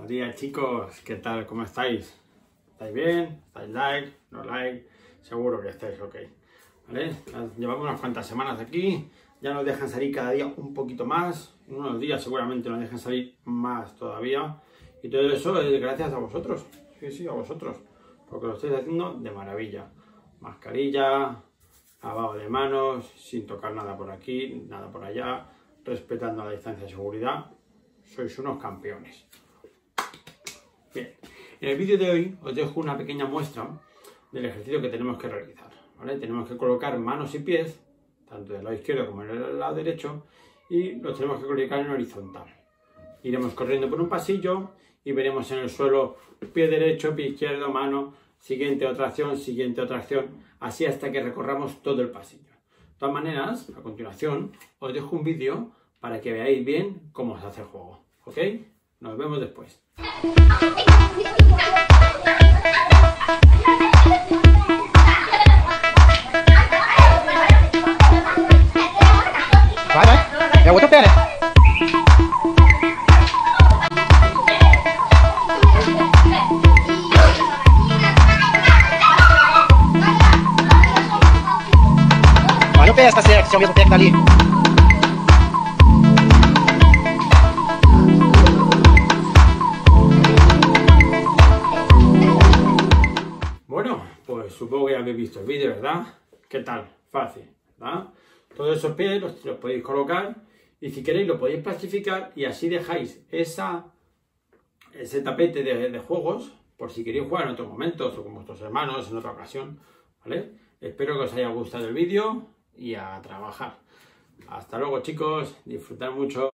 Buenos días, chicos, ¿qué tal? ¿Cómo estáis? ¿Estáis bien? ¿Estáis like? ¿No like? Seguro que estáis ok, ¿vale? Llevamos unas cuantas semanas aquí, ya nos dejan salir cada día un poquito más, en unos días seguramente nos dejan salir más todavía, y todo eso es gracias a vosotros, sí, a vosotros, porque lo estáis haciendo de maravilla. Mascarilla, lavado de manos, sin tocar nada por aquí, nada por allá, respetando la distancia de seguridad. Sois unos campeones. Bien, en el vídeo de hoy os dejo una pequeña muestra del ejercicio que tenemos que realizar, ¿vale? Tenemos que colocar manos y pies, tanto del lado izquierdo como del lado derecho, y los tenemos que colocar en horizontal. Iremos corriendo por un pasillo y veremos en el suelo pie derecho, pie izquierdo, mano, siguiente otra acción, así hasta que recorramos todo el pasillo. De todas maneras, a continuación os dejo un vídeo para que veáis bien cómo se hace el juego, ¿ok? Nos vemos después. Vai, é outra pera. Olha o pé, tá certo, se é o mesmo pé que tá ali. Bueno, pues supongo que ya habéis visto el vídeo, ¿verdad? ¿Qué tal? Fácil, ¿verdad? Todos esos pies los podéis colocar y si queréis lo podéis plastificar y así dejáis ese tapete de juegos por si queréis jugar en otros momentos o con vuestros hermanos en otra ocasión, ¿vale? Espero que os haya gustado el vídeo y a trabajar. Hasta luego, chicos, disfrutad mucho.